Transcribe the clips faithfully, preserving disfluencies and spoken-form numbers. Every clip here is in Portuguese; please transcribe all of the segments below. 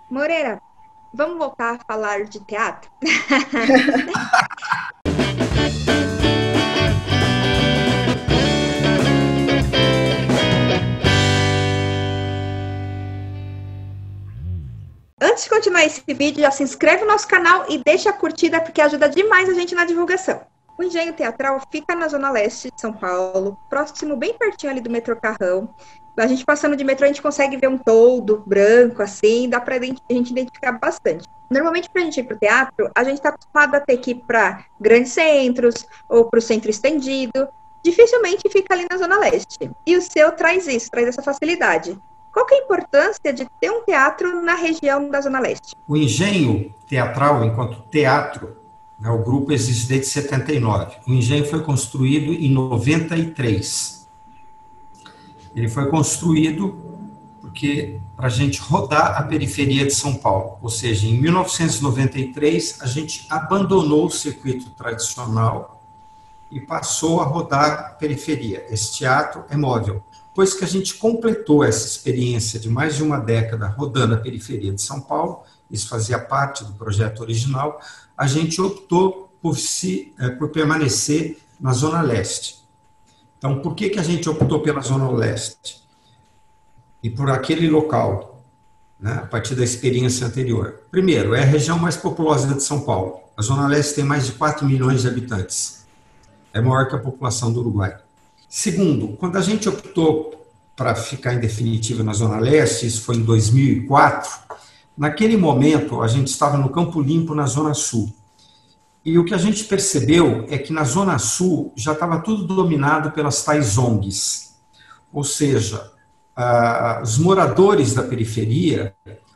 Moreira, vamos voltar a falar de teatro? Antes de continuar esse vídeo, já se inscreve no nosso canal e deixa a curtida, porque ajuda demais a gente na divulgação. O Engenho Teatral fica na Zona Leste de São Paulo, próximo, bem pertinho ali do metrô Carrão. A gente passando de metrô, a gente consegue ver um toldo branco, assim, dá pra a gente identificar bastante. Normalmente, pra gente ir pro teatro, a gente tá acostumado a ter que ir pra grandes centros, ou pro centro estendido. Dificilmente fica ali na Zona Leste. E o seu traz isso, traz essa facilidade. Qual que é a importância de ter um teatro na região da Zona Leste? O Engenho Teatral, enquanto teatro, né, o grupo existe desde setenta e nove. O Engenho foi construído em noventa e três. Ele foi construído porque para a gente rodar a periferia de São Paulo. Ou seja, em mil novecentos e noventa e três, a gente abandonou o circuito tradicional e passou a rodar a periferia. Esse teatro é móvel. Depois que a gente completou essa experiência de mais de uma década rodando a periferia de São Paulo, isso fazia parte do projeto original, a gente optou por, se, por permanecer na Zona Leste. Então, por que, que a gente optou pela Zona Leste? E por aquele local, né, a partir da experiência anterior? Primeiro, é a região mais populosa de São Paulo. A Zona Leste tem mais de quatro milhões de habitantes. É maior que a população do Uruguai. Segundo, quando a gente optou para ficar em definitivo na Zona Leste, isso foi em dois mil e quatro, naquele momento a gente estava no Campo Limpo, na Zona Sul. E o que a gente percebeu é que na Zona Sul já estava tudo dominado pelas tais O N Gs. Ou seja, ah, os moradores da periferia,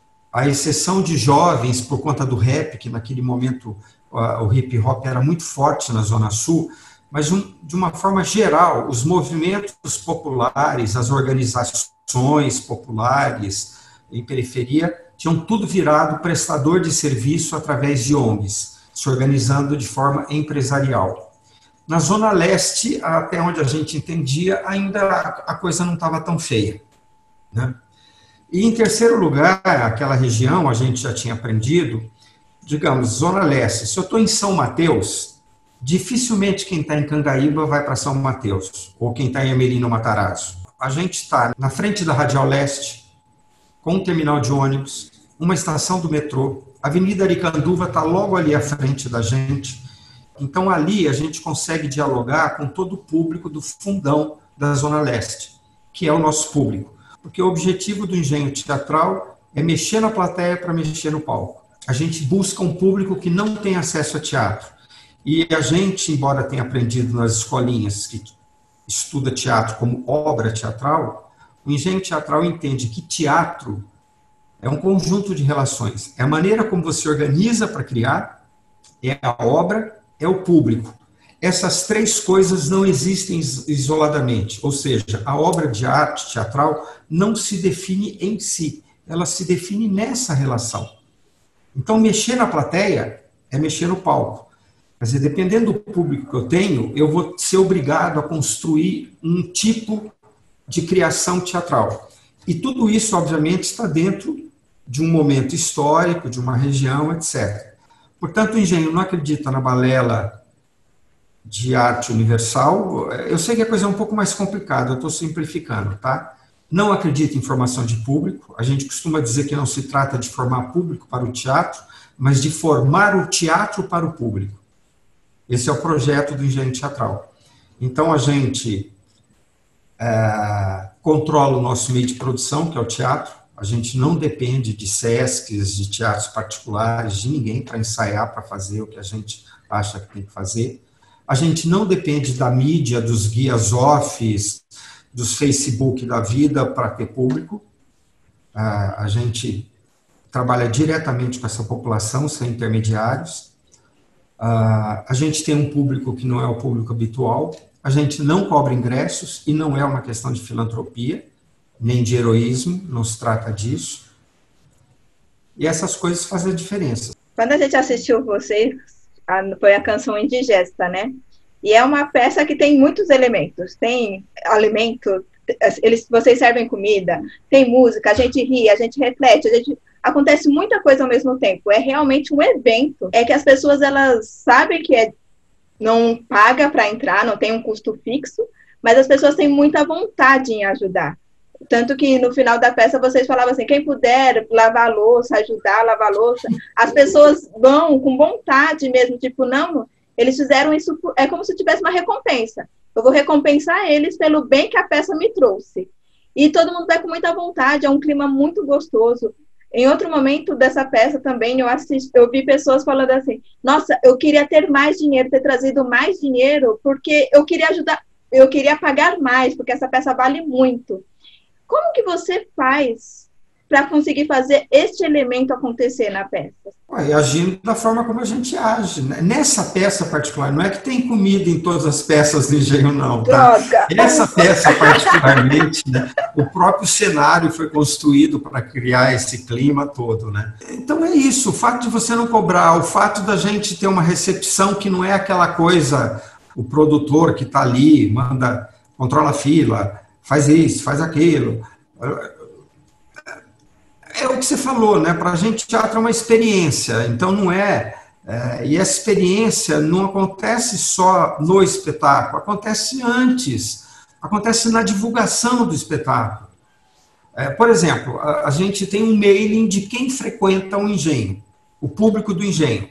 à exceção de jovens por conta do rap, que naquele momento ah, o hip hop era muito forte na Zona Sul, mas de uma forma geral, os movimentos populares, as organizações populares em periferia, tinham tudo virado prestador de serviço através de O N Gs, se organizando de forma empresarial. Na Zona Leste, até onde a gente entendia, ainda a coisa não estava tão feia, né? E em terceiro lugar, aquela região, a gente já tinha aprendido, digamos, Zona Leste, se eu estou em São Mateus, dificilmente quem está em Cangaíba vai para São Mateus, ou quem está em Amelino Matarazzo. A gente está na frente da Radial Leste, com um terminal de ônibus, uma estação do metrô, a Avenida Aricanduva está logo ali à frente da gente. Então, ali a gente consegue dialogar com todo o público do fundão da Zona Leste, que é o nosso público. Porque o objetivo do Engenho Teatral é mexer na plateia para mexer no palco. A gente busca um público que não tem acesso a teatro. E a gente, embora tenha aprendido nas escolinhas que estuda teatro como obra teatral, o Engenho Teatral entende que teatro é um conjunto de relações. É a maneira como você organiza para criar, é a obra, é o público. Essas três coisas não existem isoladamente. Ou seja, a obra de arte teatral não se define em si. Ela se define nessa relação. Então, mexer na plateia é mexer no palco. Quer dizer, dependendo do público que eu tenho, eu vou ser obrigado a construir um tipo de criação teatral. E tudo isso, obviamente, está dentro de um momento histórico, de uma região, etcétera. Portanto, o Engenho não acredita na balela de arte universal. Eu sei que a coisa é um pouco mais complicada, eu estou simplificando, tá? Não acredita em formação de público. A gente costuma dizer que não se trata de formar público para o teatro, mas de formar o teatro para o público. Esse é o projeto do Engenho Teatral. Então, a gente é, controla o nosso meio de produção, que é o teatro. A gente não depende de sescs, de teatros particulares, de ninguém para ensaiar, para fazer o que a gente acha que tem que fazer. A gente não depende da mídia, dos guias off, dos Facebook da vida para ter público. A gente trabalha diretamente com essa população, sem intermediários. A gente tem um público que não é o público habitual. A gente não cobra ingressos e não é uma questão de filantropia, nem de heroísmo, não se trata disso. E essas coisas fazem a diferença. Quando a gente assistiu vocês, foi a canção Indigesta, né? E é uma peça que tem muitos elementos. Tem alimento, eles, vocês servem comida, tem música, a gente ri, a gente reflete, a gente acontece muita coisa ao mesmo tempo. É realmente um evento. É que as pessoas, elas sabem que é, não paga para entrar, não tem um custo fixo, mas as pessoas têm muita vontade em ajudar. Tanto que no final da festa vocês falavam assim, quem puder lavar a louça, ajudar a lavar a louça, as pessoas vão com vontade mesmo, tipo, não, eles fizeram isso, é como se tivesse uma recompensa. Eu vou recompensar eles pelo bem que a festa me trouxe. E todo mundo vai com muita vontade, é um clima muito gostoso. Em outro momento dessa peça também, eu, assisti, eu vi pessoas falando assim, nossa, eu queria ter mais dinheiro, ter trazido mais dinheiro, porque eu queria ajudar, eu queria pagar mais, porque essa peça vale muito. Como que você faz para conseguir fazer este elemento acontecer na peça? Ué, agindo da forma como a gente age. Né? Nessa peça particular, não é que tem comida em todas as peças do engenho, não. Tá? Droga! Nessa peça particularmente, né, o próprio cenário foi construído para criar esse clima todo. Né? Então é isso, o fato de você não cobrar, o fato da gente ter uma recepção que não é aquela coisa, o produtor que está ali, manda, controla a fila, faz isso, faz aquilo. É o que você falou, né? Para a gente, teatro é uma experiência, então não é, é... E essa experiência não acontece só no espetáculo, acontece antes, acontece na divulgação do espetáculo. É, por exemplo, a, a gente tem um mailing de quem frequenta o engenho, o público do engenho.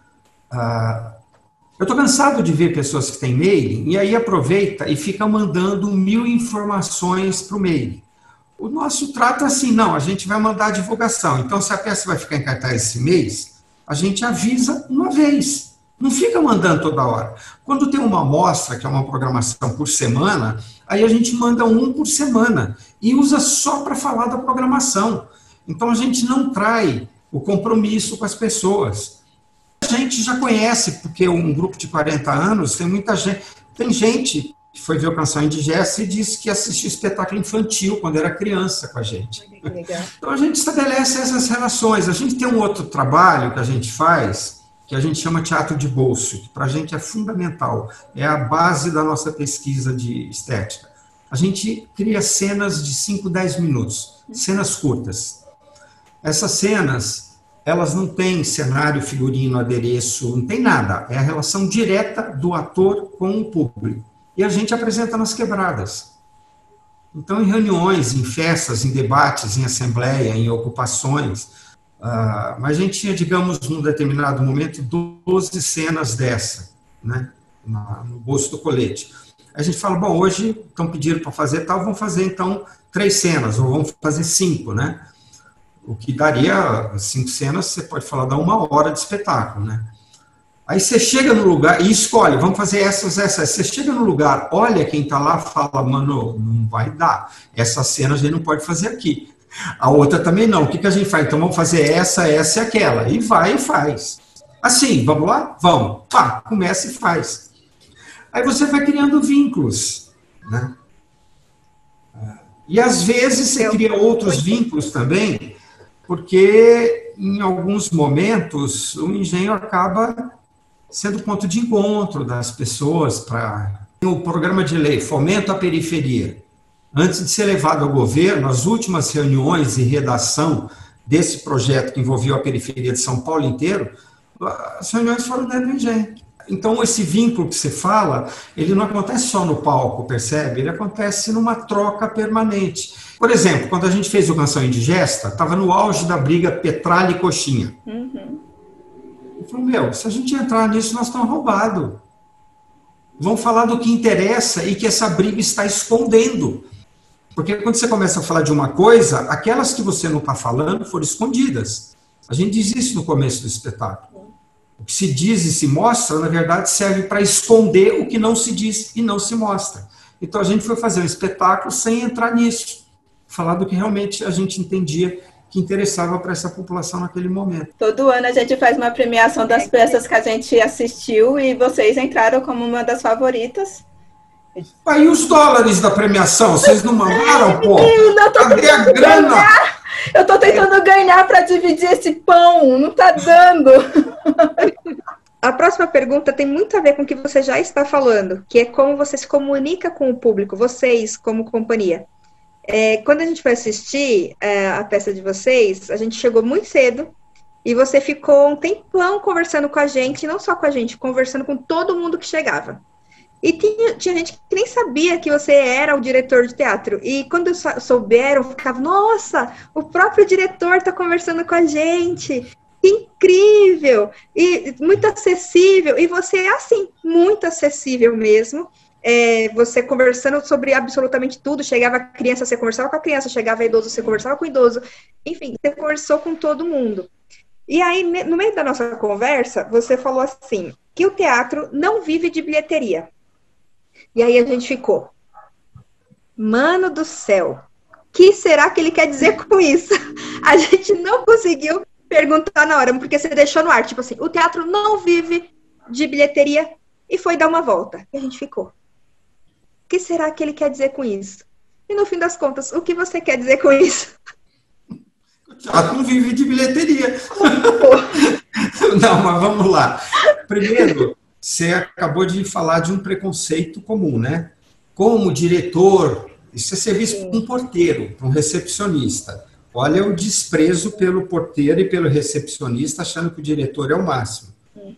Ah, eu estou cansado de ver pessoas que têm mailing e aí aproveita e fica mandando mil informações para o mailing. O nosso trato é assim, não, a gente vai mandar a divulgação. Então, se a peça vai ficar em cartaz esse mês, a gente avisa uma vez. Não fica mandando toda hora. Quando tem uma amostra, que é uma programação por semana, aí a gente manda um por semana e usa só para falar da programação. Então, a gente não trai o compromisso com as pessoas. A gente já conhece, porque um grupo de quarenta anos, tem muita gente... Tem gente... que foi ver o Canção Indigesta e disse que assistiu espetáculo infantil quando era criança com a gente. Então a gente estabelece essas relações. A gente tem um outro trabalho que a gente faz, que a gente chama teatro de bolso, que para a gente é fundamental, é a base da nossa pesquisa de estética. A gente cria cenas de cinco, dez minutos, cenas curtas. Essas cenas, elas não têm cenário, figurino, adereço, não tem nada. É a relação direta do ator com o público. E a gente apresenta nas quebradas. Então, em reuniões, em festas, em debates, em assembleia, em ocupações, uh, mas a gente tinha, digamos, num determinado momento, doze cenas dessa, né, na, no bolso do colete. A gente fala, bom, hoje estão pedindo para fazer tal, vamos fazer, então, três cenas, ou vamos fazer cinco, né? O que daria, cinco cenas, você pode falar, dá uma hora de espetáculo, né? Aí você chega no lugar e escolhe, vamos fazer essas, essas. Você chega no lugar, olha quem está lá, fala, mano, não vai dar. Essa cena a gente não pode fazer aqui. A outra também não. O que, que a gente faz? Então vamos fazer essa, essa e aquela. E vai e faz. Assim, vamos lá? Vamos. Pá, começa e faz. Aí você vai criando vínculos, né? E às vezes você cria outros vínculos também, porque em alguns momentos o engenho acaba sendo ponto de encontro das pessoas para o programa de lei Fomento à Periferia. Antes de ser levado ao governo, as últimas reuniões e redação desse projeto que envolvia a periferia de São Paulo inteiro, as reuniões foram dentro do engenho. Então, esse vínculo que você fala, ele não acontece só no palco, percebe? Ele acontece numa troca permanente. Por exemplo, quando a gente fez o Canção Indigesta, estava no auge da briga Petralha e Coxinha. Uhum. Eu falei, meu, se a gente entrar nisso, nós estamos roubados. Vamos falar do que interessa e que essa briga está escondendo. Porque quando você começa a falar de uma coisa, aquelas que você não está falando foram escondidas. A gente diz isso no começo do espetáculo. O que se diz e se mostra, na verdade, serve para esconder o que não se diz e não se mostra. Então a gente foi fazer um espetáculo sem entrar nisso. Falar do que realmente a gente entendia que interessava para essa população naquele momento. Todo ano a gente faz uma premiação das peças que a gente assistiu e vocês entraram como uma das favoritas. Aí os dólares da premiação, vocês não mandaram, pô? Não, cadê a grana? Ganhar. Eu tô tentando ganhar para dividir esse pão, não tá dando. A próxima pergunta tem muito a ver com o que você já está falando, que é como você se comunica com o público, vocês como companhia. É, quando a gente foi assistir é, a peça de vocês, a gente chegou muito cedo e você ficou um tempão conversando com a gente, não só com a gente, conversando com todo mundo que chegava. E tinha, tinha gente que nem sabia que você era o diretor de teatro. E quando souberam, ficava, nossa, o próprio diretor está conversando com a gente. Que incrível! E muito acessível. E você é assim, muito acessível mesmo. É, você conversando sobre absolutamente tudo. Chegava a criança, você conversava com a criança. Chegava a idoso, você conversava com o idoso. Enfim, você conversou com todo mundo. E aí, no meio da nossa conversa, você falou assim, que o teatro não vive de bilheteria. E aí a gente ficou, mano do céu, o que será que ele quer dizer com isso? A gente não conseguiu perguntar na hora, porque você deixou no ar, tipo assim, o teatro não vive de bilheteria, e foi dar uma volta. E a gente ficou, o que será que ele quer dizer com isso? E no fim das contas, o que você quer dizer com isso? O teatro não vive de bilheteria. Não, mas vamos lá. Primeiro, você acabou de falar de um preconceito comum, né? Como diretor, isso é serviço para um porteiro, para um recepcionista. Olha o desprezo pelo porteiro e pelo recepcionista, achando que o diretor é o máximo.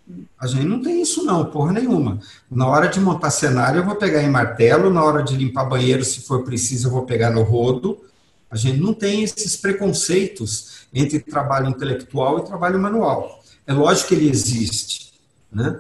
A gente não tem isso não, porra nenhuma. Na hora de montar cenário, eu vou pegar em martelo, na hora de limpar banheiro, se for preciso, eu vou pegar no rodo. A gente não tem esses preconceitos entre trabalho intelectual e trabalho manual. É lógico que ele existe, né?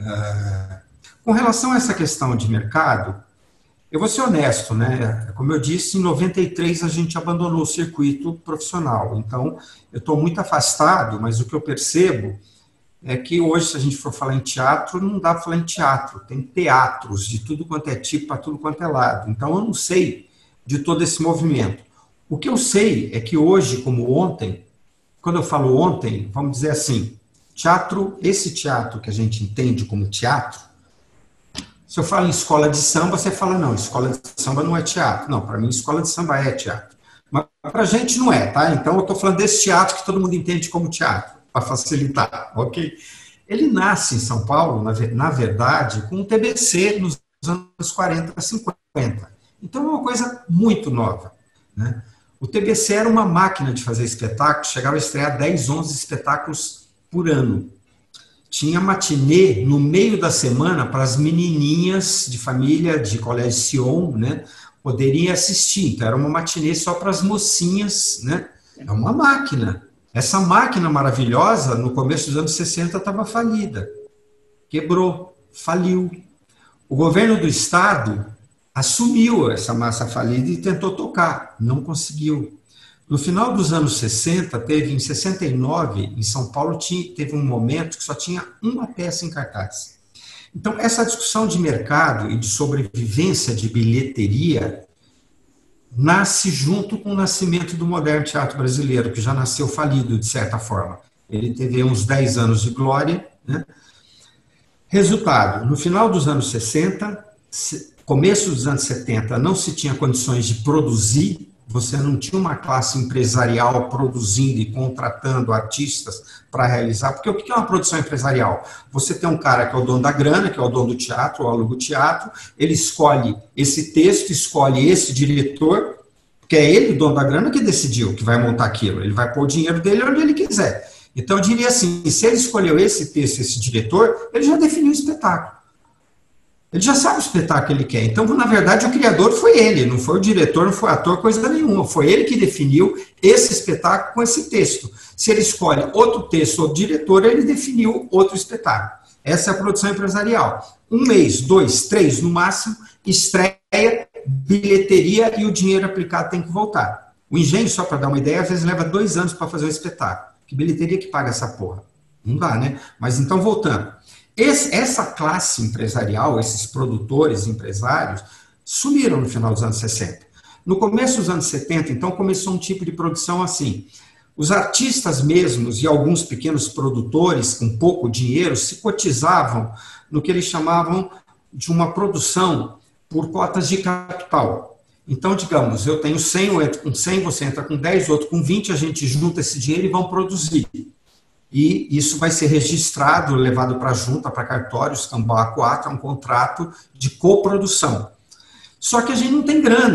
Uh, com relação a essa questão de mercado, eu vou ser honesto, né? Como eu disse, em noventa e três a gente abandonou o circuito profissional, então eu estou muito afastado, mas o que eu percebo é que hoje, se a gente for falar em teatro, não dá para falar em teatro, tem teatros de tudo quanto é tipo, para tudo quanto é lado, então eu não sei de todo esse movimento. O que eu sei é que hoje, como ontem, quando eu falo ontem, vamos dizer assim, teatro, esse teatro que a gente entende como teatro, se eu falo em escola de samba, você fala, não, escola de samba não é teatro. Não, para mim, escola de samba é teatro. Mas para a gente não é, tá? Então, eu estou falando desse teatro que todo mundo entende como teatro, para facilitar, ok? Ele nasce em São Paulo, na, na verdade, com o T B C nos anos quarenta, cinquenta. Então, é uma coisa muito nova, né? O T B C era uma máquina de fazer espetáculos, chegava a estrear dez, onze espetáculos por ano. Tinha matinê no meio da semana para as menininhas de família de colégio Sion, né, poderem assistir. Então, era uma matinê só para as mocinhas, né? É uma máquina. Essa máquina maravilhosa, no começo dos anos sessenta, estava falida. Quebrou, faliu. O governo do estado assumiu essa massa falida e tentou tocar. Não conseguiu. No final dos anos sessenta, teve em sessenta e nove, em São Paulo, tinha, teve um momento que só tinha uma peça em cartaz. Então, essa discussão de mercado e de sobrevivência de bilheteria nasce junto com o nascimento do moderno teatro brasileiro, que já nasceu falido, de certa forma. Ele teve uns dez anos de glória, né? Resultado, no final dos anos sessenta, começo dos anos setenta, não se tinha condições de produzir. Você não tinha uma classe empresarial produzindo e contratando artistas para realizar, porque o que é uma produção empresarial? Você tem um cara que é o dono da grana, que é o dono do teatro, ou aluga o teatro, ele escolhe esse texto, escolhe esse diretor, porque é ele, o dono da grana, que decidiu que vai montar aquilo, ele vai pôr o dinheiro dele onde ele quiser. Então, eu diria assim, se ele escolheu esse texto, esse diretor, ele já definiu o espetáculo. Ele já sabe o espetáculo que ele quer. Então, na verdade, o criador foi ele, não foi o diretor, não foi o ator, coisa nenhuma. Foi ele que definiu esse espetáculo com esse texto. Se ele escolhe outro texto ou diretor, ele definiu outro espetáculo. Essa é a produção empresarial. Um mês, dois, três, no máximo, estreia, bilheteria e o dinheiro aplicado tem que voltar. O engenho, só para dar uma ideia, às vezes leva dois anos para fazer um espetáculo. Que bilheteria que paga essa porra? Não dá, né? Mas então, voltando. Esse, essa classe empresarial, esses produtores, empresários, sumiram no final dos anos sessenta. No começo dos anos setenta, então, começou um tipo de produção assim. Os artistas mesmos e alguns pequenos produtores com pouco dinheiro se cotizavam no que eles chamavam de uma produção por cotas de capital. Então, digamos, eu tenho cem, eu entro com cem, você entra com dez, outro com vinte, a gente junta esse dinheiro e vão produzir. E isso vai ser registrado, levado para a junta, para cartórios, Cambau A quatro, é um contrato de coprodução. Só que a gente não tem grana.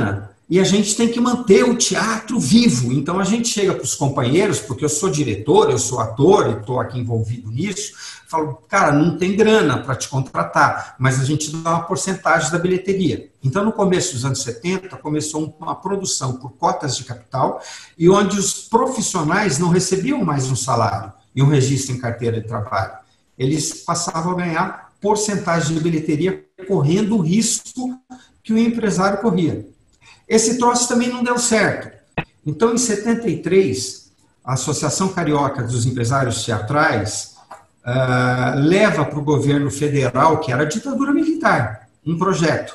e a gente tem que manter o teatro vivo. Então a gente chega para os companheiros, porque eu sou diretor, eu sou ator e estou aqui envolvido nisso, falo, cara, não tem grana para te contratar, mas a gente dá uma porcentagem da bilheteria. Então no começo dos anos setenta começou uma produção por cotas de capital e onde os profissionais não recebiam mais um salário e um registro em carteira de trabalho. Eles passavam a ganhar porcentagem de bilheteria correndo o risco que o empresário corria. Esse troço também não deu certo. Então, em setenta e três, a Associação Carioca dos Empresários Teatrais uh, leva para o governo federal, que era a ditadura militar, um projeto.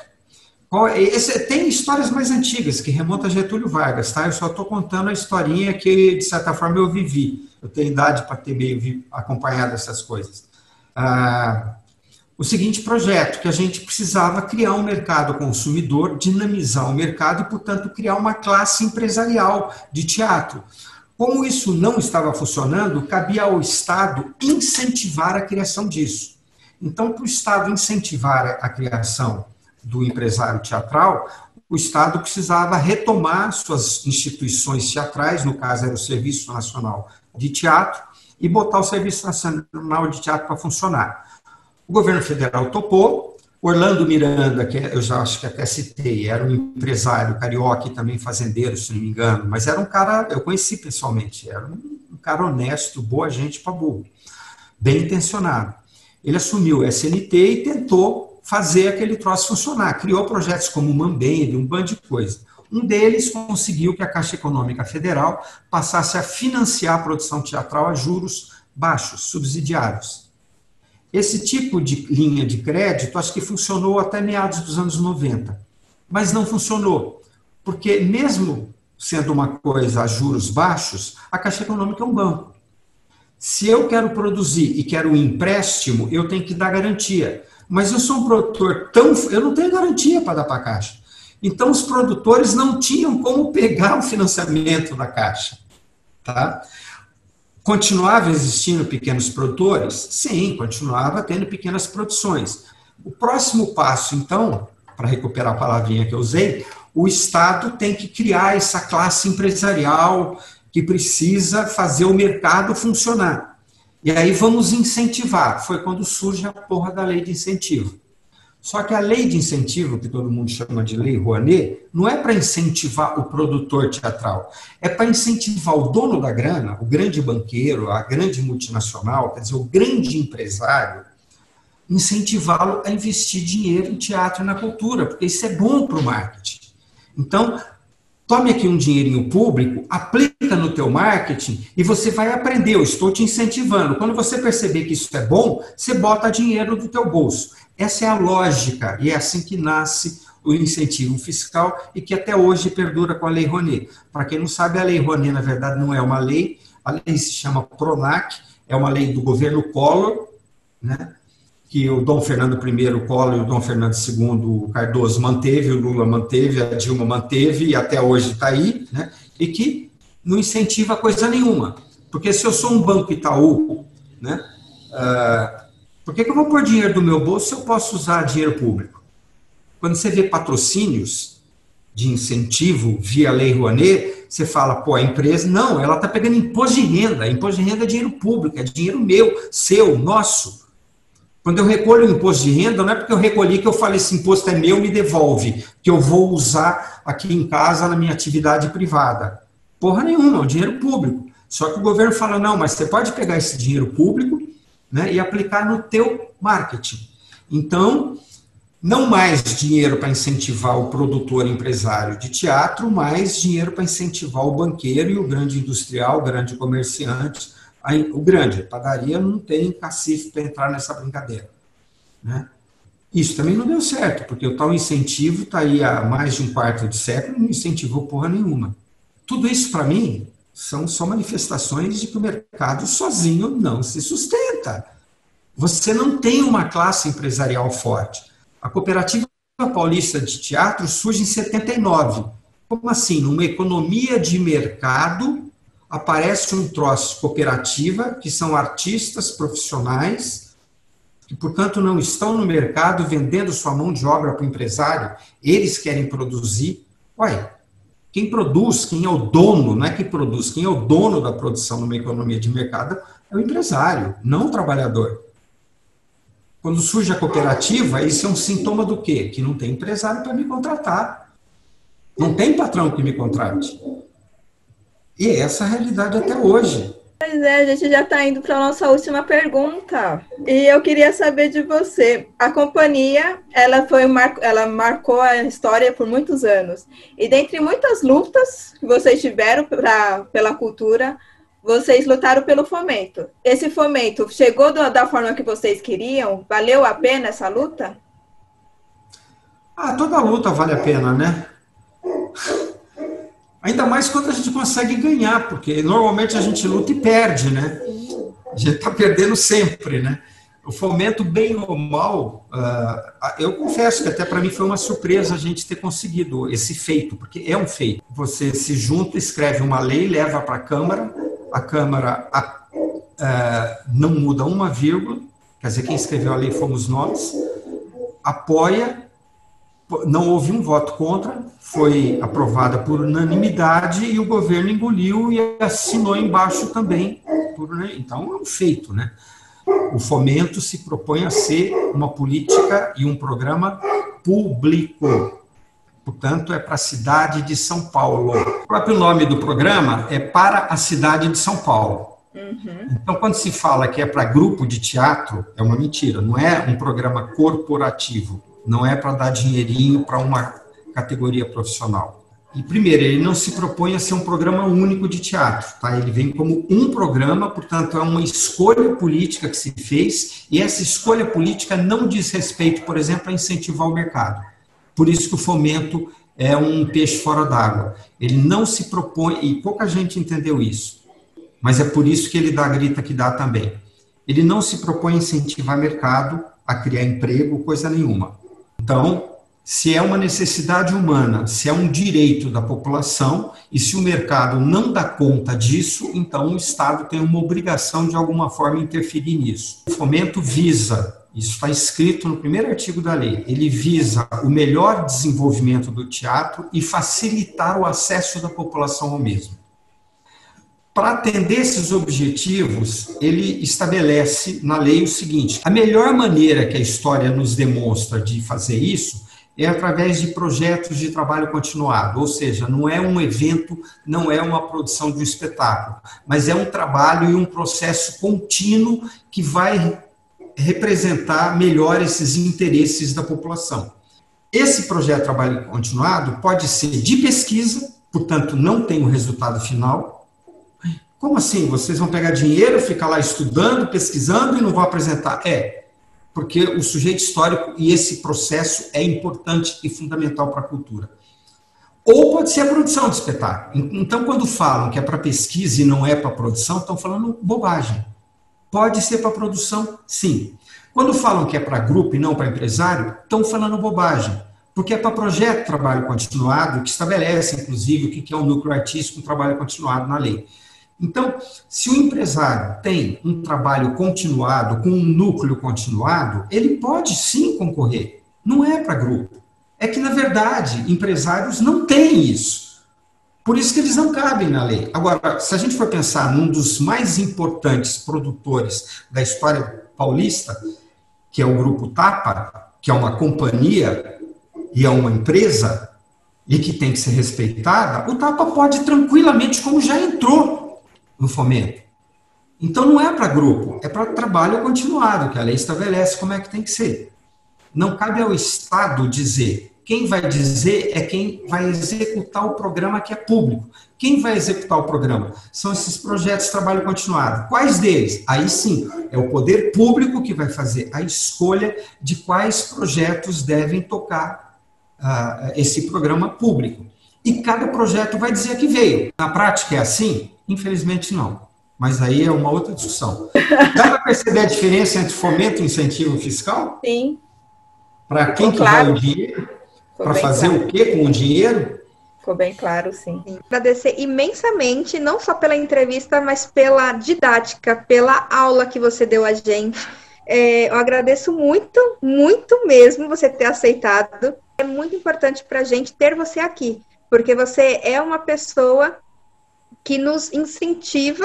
Esse, tem histórias mais antigas, que remontam a Getúlio Vargas, tá? Eu só estou contando a historinha que, de certa forma, eu vivi. Eu tenho idade para ter meio acompanhado essas coisas. Uh, o seguinte projeto, que a gente precisava criar um mercado consumidor, dinamizar o mercado e, portanto, criar uma classe empresarial de teatro. Como isso não estava funcionando, cabia ao Estado incentivar a criação disso. Então, para o Estado incentivar a criação do empresário teatral, o Estado precisava retomar suas instituições teatrais, no caso era o Serviço Nacional de Teatro, e botar o Serviço Nacional de Teatro para funcionar. O governo federal topou. Orlando Miranda, que eu já acho que até citei, era um empresário carioca e também fazendeiro, se não me engano, mas era um cara, eu conheci pessoalmente, era um cara honesto, boa gente para burro, bem intencionado. Ele assumiu o S N T e tentou fazer aquele troço funcionar, criou projetos como o Mambembe, um bando de coisa. Um deles conseguiu que a Caixa Econômica Federal passasse a financiar a produção teatral a juros baixos, subsidiados. Esse tipo de linha de crédito, acho que funcionou até meados dos anos noventa, mas não funcionou, porque mesmo sendo uma coisa a juros baixos, a Caixa Econômica é um banco. Se eu quero produzir e quero um empréstimo, eu tenho que dar garantia, mas eu sou um produtor tão... eu não tenho garantia para dar para a Caixa. Então, os produtores não tinham como pegar o financiamento da Caixa. Tá? Continuava existindo pequenos produtores? Sim, continuava tendo pequenas produções. O próximo passo, então, para recuperar a palavrinha que eu usei, o Estado tem que criar essa classe empresarial que precisa fazer o mercado funcionar. E aí vamos incentivar. Foi quando surge a porra da lei de incentivo. Só que a lei de incentivo, que todo mundo chama de lei Rouanet, não é para incentivar o produtor teatral, é para incentivar o dono da grana, o grande banqueiro, a grande multinacional, quer dizer, o grande empresário, incentivá-lo a investir dinheiro em teatro e na cultura, porque isso é bom para o marketing. Então, tome aqui um dinheirinho público, aplica no teu marketing e você vai aprender, eu estou te incentivando. Quando você perceber que isso é bom, você bota dinheiro do teu bolso. Essa é a lógica, e é assim que nasce o incentivo fiscal e que até hoje perdura com a Lei Rouanet. Para quem não sabe, a Lei Rouanet, na verdade, não é uma lei, a lei se chama PRONAC, é uma lei do governo Collor, né, que o Dom Fernando primeiro Collor e o Dom Fernando segundo Cardoso manteve, o Lula manteve, a Dilma manteve e até hoje está aí, né, e que não incentiva coisa nenhuma. Porque se eu sou um Banco Itaú, né, uh, por que que eu vou pôr dinheiro do meu bolso se eu posso usar dinheiro público? Quando você vê patrocínios de incentivo via Lei Rouanet, você fala, pô, a empresa... Não, ela está pegando imposto de renda. Imposto de renda é dinheiro público, é dinheiro meu, seu, nosso. Quando eu recolho o imposto de renda, não é porque eu recolhi que eu falei, esse imposto é meu, me devolve, que eu vou usar aqui em casa na minha atividade privada. Porra nenhuma, é um dinheiro público. Só que o governo fala, não, mas você pode pegar esse dinheiro público, né, e aplicar no teu marketing. Então, não mais dinheiro para incentivar o produtor empresário de teatro, mais dinheiro para incentivar o banqueiro e o grande industrial, o grande comerciante. O grande, a padaria não tem cacife para entrar nessa brincadeira. Né? Isso também não deu certo, porque o tal incentivo está aí há mais de um quarto de século e não incentivou porra nenhuma. Tudo isso, para mim, são só manifestações de que o mercado sozinho não se sustenta. Você não tem uma classe empresarial forte. A Cooperativa Paulista de Teatro surge em setenta e nove. Como assim? Numa economia de mercado, aparece um troço cooperativa, que são artistas profissionais, que, portanto, não estão no mercado vendendo sua mão de obra para o empresário, eles querem produzir. Ué, Quem produz, quem é o dono, não é quem produz, quem é o dono da produção numa economia de mercado é o empresário, não o trabalhador. Quando surge a cooperativa, isso é um sintoma do quê? Que não tem empresário para me contratar. Não tem patrão que me contrate. E é essa a realidade até hoje. Pois é, a gente já está indo para a nossa última pergunta. E eu queria saber de você. A companhia, ela, foi, ela marcou a história por muitos anos. E dentre muitas lutas que vocês tiveram pra, pela cultura, vocês lutaram pelo fomento. Esse fomento chegou do, da forma que vocês queriam? Valeu a pena essa luta? Ah, toda luta vale a pena, né? Ainda mais quando a gente consegue ganhar, porque normalmente a gente luta e perde, né? A gente está perdendo sempre, né? O fomento, bem ou mal, uh, eu confesso que até para mim foi uma surpresa a gente ter conseguido esse feito, porque é um feito. Você se junta, escreve uma lei, leva para a Câmara, a Câmara uh, não muda uma vírgula, quer dizer, quem escreveu a lei fomos nós, apoia, não houve um voto contra, foi aprovada por unanimidade e o governo engoliu e assinou embaixo também. Por, né? Então, é um feito, né? O fomento se propõe a ser uma política e um programa público. Portanto, é para a cidade de São Paulo. O próprio nome do programa é para a cidade de São Paulo. Uhum. Então, quando se fala que é para grupo de teatro, é uma mentira, não é um programa corporativo. Não é para dar dinheirinho para uma categoria profissional. E, primeiro, ele não se propõe a ser um programa único de teatro, tá? Ele vem como um programa, portanto, é uma escolha política que se fez, e essa escolha política não diz respeito, por exemplo, a incentivar o mercado. Por isso que o fomento é um peixe fora d'água. Ele não se propõe, e pouca gente entendeu isso, mas é por isso que ele dá a grita que dá também. Ele não se propõe a incentivar mercado, a criar emprego, coisa nenhuma. Então, se é uma necessidade humana, se é um direito da população, e se o mercado não dá conta disso, então o Estado tem uma obrigação de alguma forma interferir nisso. O fomento visa, isso está escrito no primeiro artigo da lei, ele visa o melhor desenvolvimento do teatro e facilitar o acesso da população ao mesmo. Para atender esses objetivos, ele estabelece na lei o seguinte: a melhor maneira que a história nos demonstra de fazer isso é através de projetos de trabalho continuado, ou seja, não é um evento, não é uma produção de um espetáculo, mas é um trabalho e um processo contínuo que vai representar melhor esses interesses da população. Esse projeto de trabalho continuado pode ser de pesquisa, portanto, não tem o resultado final. Como assim? Vocês vão pegar dinheiro, ficar lá estudando, pesquisando e não vão apresentar? É, porque o sujeito histórico e esse processo é importante e fundamental para a cultura. Ou pode ser a produção de espetáculo. Então, quando falam que é para pesquisa e não é para produção, estão falando bobagem. Pode ser para produção, sim. Quando falam que é para grupo e não para empresário, estão falando bobagem. Porque é para projeto de trabalho continuado, que estabelece, inclusive, o que é o núcleo artístico, um trabalho continuado na lei. Então, se o empresário tem um trabalho continuado, com um núcleo continuado, ele pode sim concorrer. Não é para grupo. É que, na verdade, empresários não têm isso. Por isso que eles não cabem na lei. Agora, se a gente for pensar num dos mais importantes produtores da história paulista, que é o Grupo Tapa, que é uma companhia e é uma empresa, e que tem que ser respeitada, o Tapa pode tranquilamente, como já entrou no fomento. Então não é para grupo, é para trabalho continuado, que a lei estabelece como é que tem que ser. Não cabe ao Estado dizer. Quem vai dizer é quem vai executar o programa que é público. Quem vai executar o programa? São esses projetos de trabalho continuado. Quais deles? Aí sim, é o poder público que vai fazer a escolha de quais projetos devem tocar uh, esse programa público. E cada projeto vai dizer que veio. Na prática é assim? Infelizmente não, mas aí é uma outra discussão. Dá para perceber a diferença entre fomento e incentivo fiscal? Sim. Para quem que claro. vai o dinheiro? Para fazer claro. O quê com o dinheiro? Ficou bem claro, sim. sim. Agradecer imensamente, não só pela entrevista, mas pela didática, pela aula que você deu a gente. É, eu agradeço muito, muito mesmo você ter aceitado. É muito importante para a gente ter você aqui. porque você é uma pessoa que nos incentiva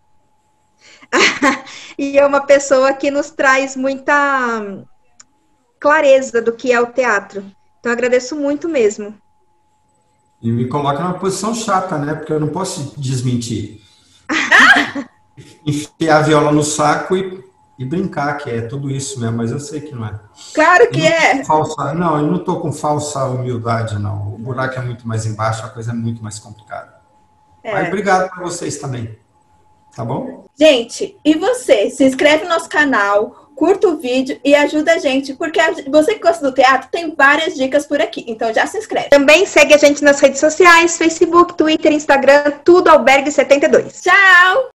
e é uma pessoa que nos traz muita clareza do que é o teatro. Então, eu agradeço muito mesmo. E me coloca numa posição chata, né? Porque eu não posso desmentir. Enfiar a viola no saco e, e brincar, que é tudo isso mesmo, mas eu sei que não é. Claro que é. Falsa, não, eu não estou com falsa humildade, não. O buraco é muito mais embaixo, a coisa é muito mais complicada. É. Mas obrigado para vocês também. Tá bom? Gente, e você? Se inscreve no nosso canal, curta o vídeo e ajuda a gente, porque você que gosta do teatro tem várias dicas por aqui, então já se inscreve. Também segue a gente nas redes sociais, Facebook, Twitter, Instagram, tudo Albergue setenta e dois. Tchau!